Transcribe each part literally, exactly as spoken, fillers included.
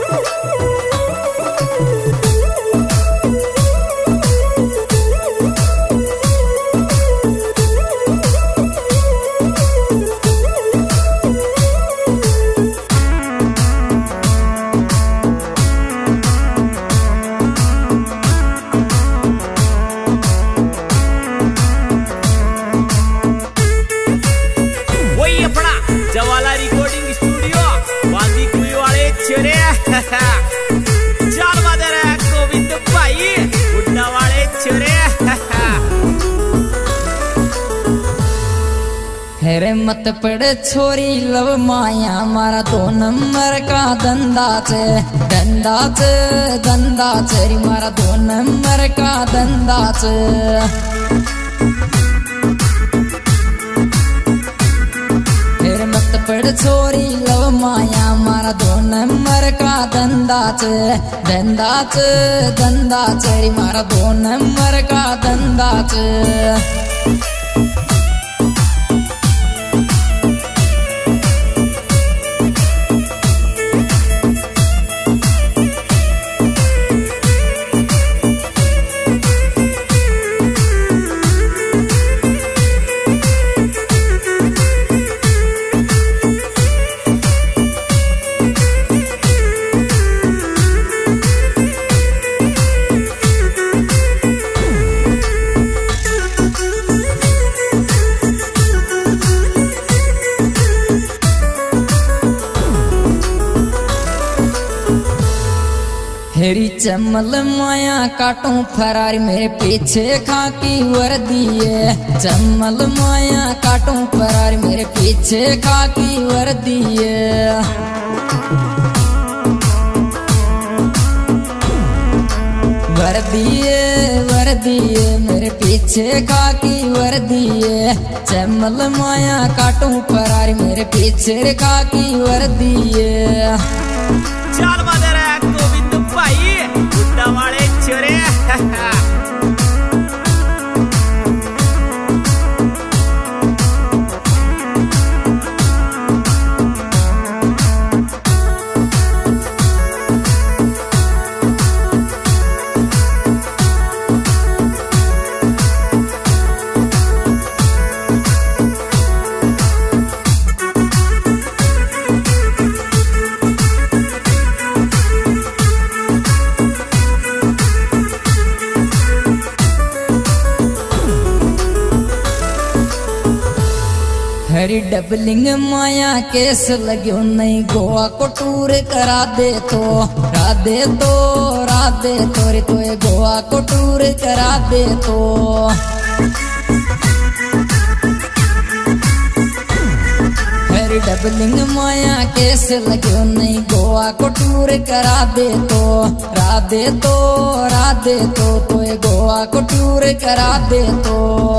Jabala recording studio वादी कुई वाले छोरे चाल बदर गोविंद भाई उड़ना वाले छोरे हेरे मत पड़े छोरी लव माया मारा दो नंबर का धंधा चे धंधा चे धंधा चेरी मारा दो नंबर का धंधा चे पड़ छोरी लव माया मारा दो नंबर का धंधा चे धंधा चे धंधा चेरी मारा दो नंबर का धंधा चे हेरी चमल माया काटूं फरारी मेरे पीछे खाकी वर्दी है चमल माया काटूं फरारी मेरे पीछे खाकी वर्दी है वर्दी है वर्दी है मेरे पीछे खाकी वर्दी है चमल माया काटूं फरारी मेरे पीछे खाकी वर्दी है चाल बदर गोविंद भाई उड़ना वाले छोरे हरी डबलिंग माया केस लग्यो नहीं गोवा को टूर करा दे तो रा दे तो रा दे तो रे तो गोवा को टूर करा दे तो हरी डबलिंग माया केस लग्यो नहीं गोवा को टूर करा दे तो रा दे तो रा दे तो तो गोवा को टूर करा दे तो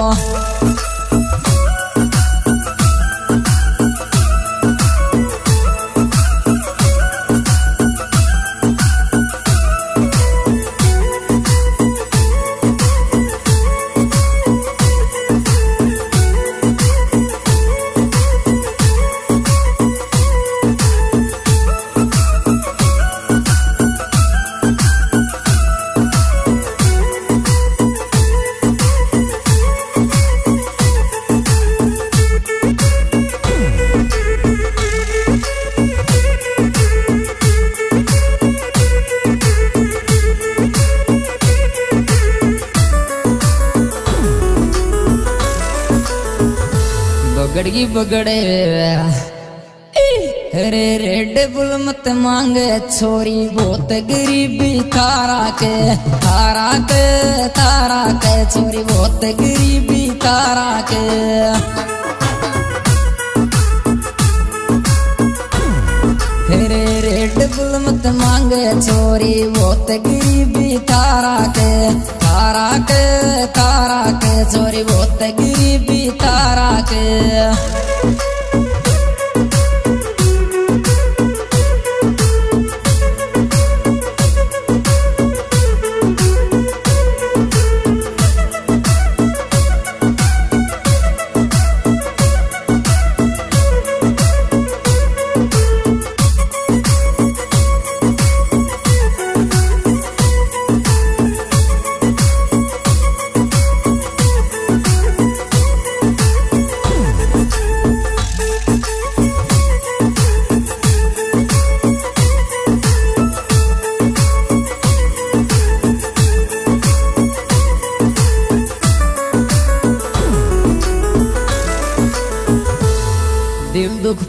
बगड़गी बगड़े रे रेड बुल मत मांगे छोरी बहुत गरीबी तारा के तारा के तारा के छोरी बहुत गरीबी तारा के रे रेड बुल मत मांगे छोरी बहुत गरीबी तारा के तारा के तारा के छोरी बहुत गरीबी तारा के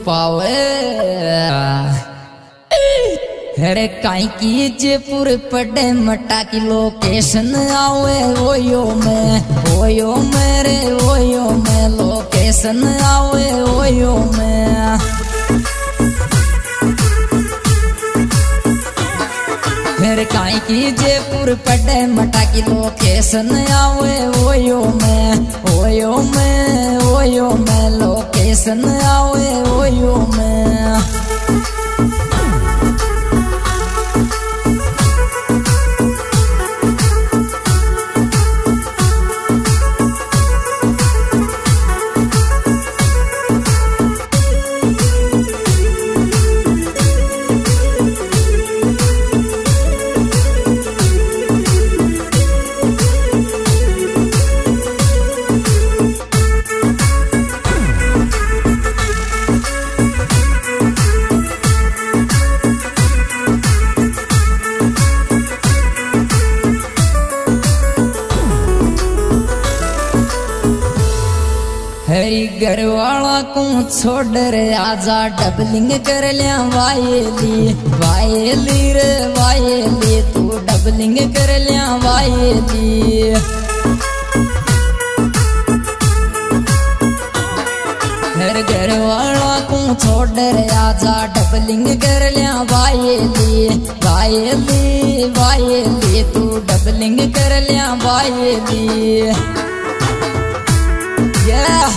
पावे। अरे काई की जयपुर पड़े मटा की लोकेशन आवे ओयो में ओयो मेरे ओयो में लोकेशन आवे ओयो में। फिर काई की जयपुर पड़े मटा की लोकेशन आवे ओयो में ओयो में ओयो में लोकेशन आवे ओयो में। हरी घरवाला को छोड़ रे आजा डबलिंग कर लिया वायली वायली रे वायली तू डबलिंग कर लिया वायली। हर घरवाला को छोड़ रे आजा डबलिंग कर लिया वायली वायली वायली तू डबलिंग कर लिया वायली। Yeah.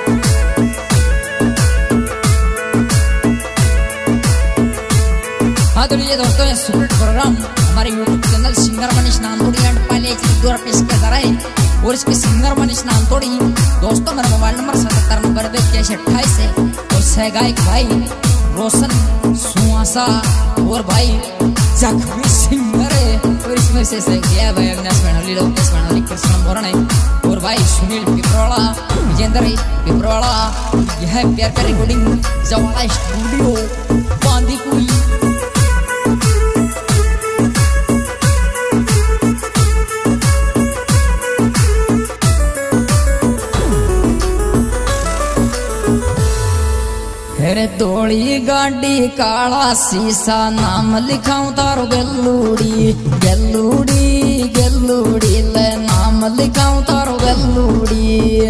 हाँ तो ये दोस्तों ये सुपर प्रोग्राम हमारे YouTube channel singer Manish Nandodi and पहले दो रुपये के जरा है और इसके सिंगर मनीष नांदोड़ी दोस्तों मेरा मोबाइल नंबर सतहत्तर नंबर इक्यासी अट्ठाईस है और सह गायक भाई रोशन सुहासा और भाई जखमी सिंगर है और इसमें से सह गया भाई अविनाश मेहनली लोकेश मेहनली कृष्ण मोरण है और भाई सुनील पिपरोला विजेंद्र पिपरोला। यह प्यार का रिकॉर्डिंग जवाला स्टूडियो बांदीकुई। अरे दौड़ी गाड़ी काला शीशा नाम लिखाऊं तारो गल्लूड़ी गल्लूड़ी गल्लूड़ी ले नाम लिखाऊं तारो गल्लूड़ी।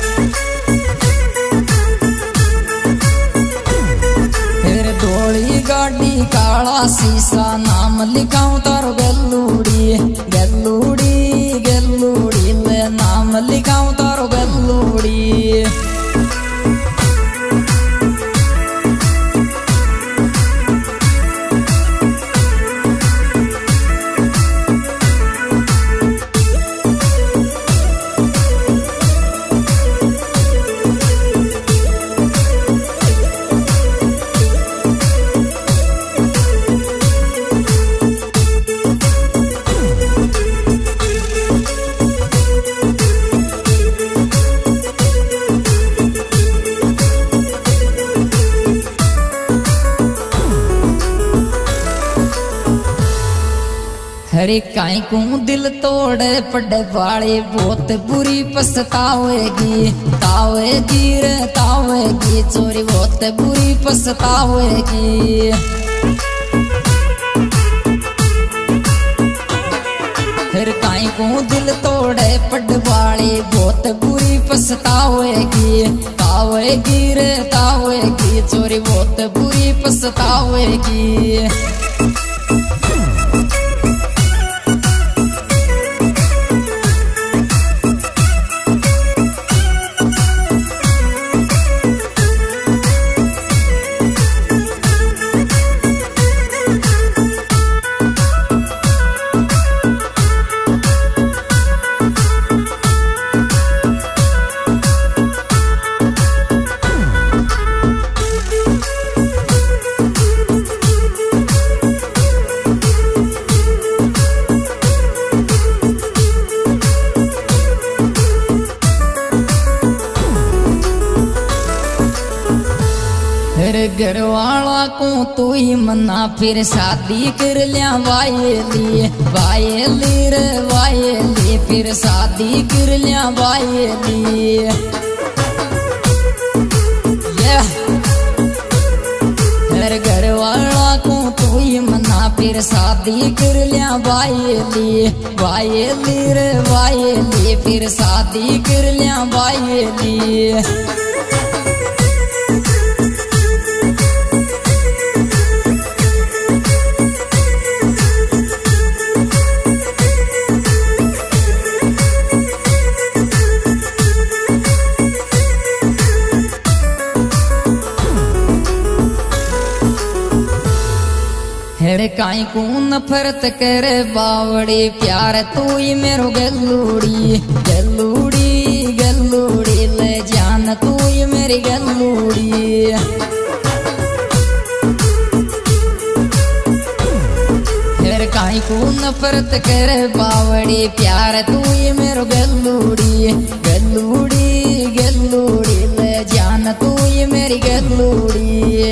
फिर दौड़ी गाड़ी काला शीशा नाम लिखाऊं तारो गल्लूड़ी गल्लूड़ी गल्लूड़ी ले नाम लिखाऊं तारो गल्लूड़ी। हरे काई को दिल तोड़े पड़े वाली बहुत बुरी पछतावेगी तावेगी रे तावेगी चोरी बहुत बुरी पछतावेगी। फिर काई को दिल तोड़े पड़े वाली बहुत बुरी पछतावेगी तावेगी रे तावेगी चोरी बहुत बुरी पछतावेगी। घरवाला को तू ही मना फिर शादी कर लिया वायली वायली रे वायली फिर शादी कर लिया वायली। yeah. फिर शादी कर लिया वायली वायली रे वायली फिर शादी कर लिया वायली। हेड़े काई को नफरत करे बावड़ी प्यार तू ही मेरो गलूड़ी गलूड़ी गलूड़ी ले जान तू ही मेरी गलूड़ी। हेड़े काई को नफरत करे बावड़ी प्यार तू ही मेरो गलूड़ी गलूड़ी गलूड़ी ले जान तू ही मेरी गलूड़ी।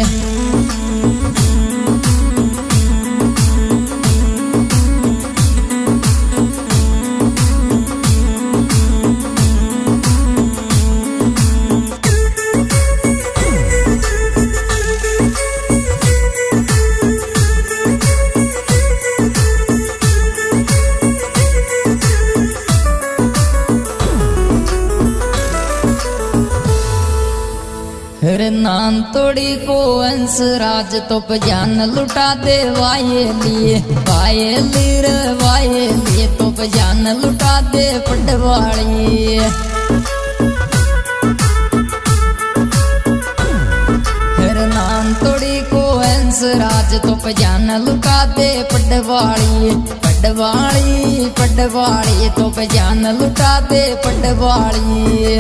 हर नान तोड़ी को अंश राज तो जान लुटा दे वायली वायली रे वायली तो जान लुटा दे पटवाड़ी। हर नान तोड़ी को अंश राज तो जान लुटा दे पटवाड़ी पटवाड़ी पटवाड़ी तो जान लुटा दे पटवाड़ी।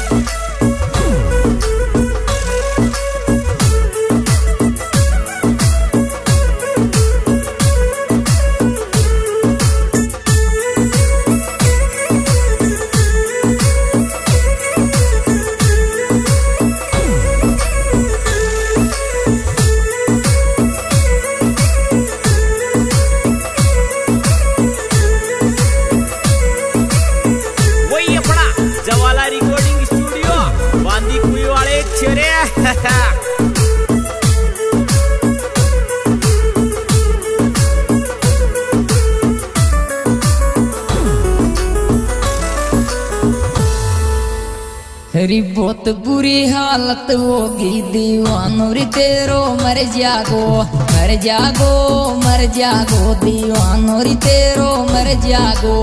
जवाला रिकॉर्डिंग स्टूडियो बांदी कुई वाले छेरे। हरी बहुत बुरी हालत होगी दीवानो री तेरो मर जागो मर जागो मर जागो दीवानो री तेरो मर जागो।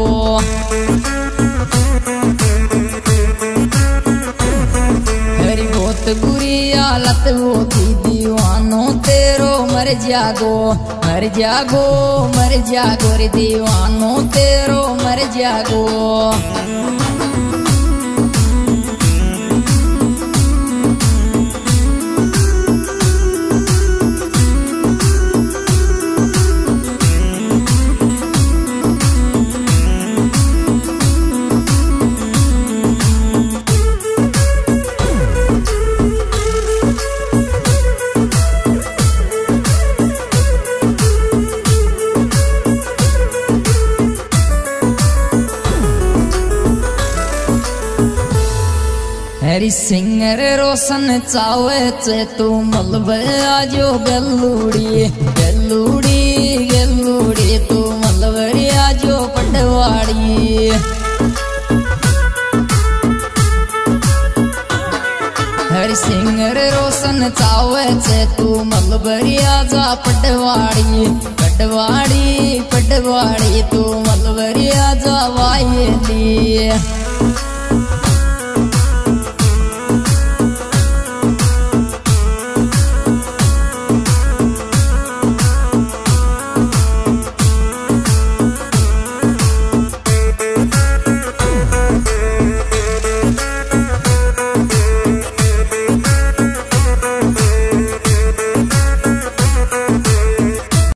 हरी बहुत बुरी हालत होगी दीवानो तेरो मर जागो मर जागो मर जागो रे दीवानो तेरो मर जागो। हरी सिंगर रोशन चावे चे तू मलबे आजो गलूड़ी गलूड़ी गलूड़ी तू मलबे आजो पटवाड़ी। हरी सिंगर रोशन चावे चे तू मलबे आजा पटवाड़ी पटवाड़ी पटवाड़ी तू मलबे आजा वायली।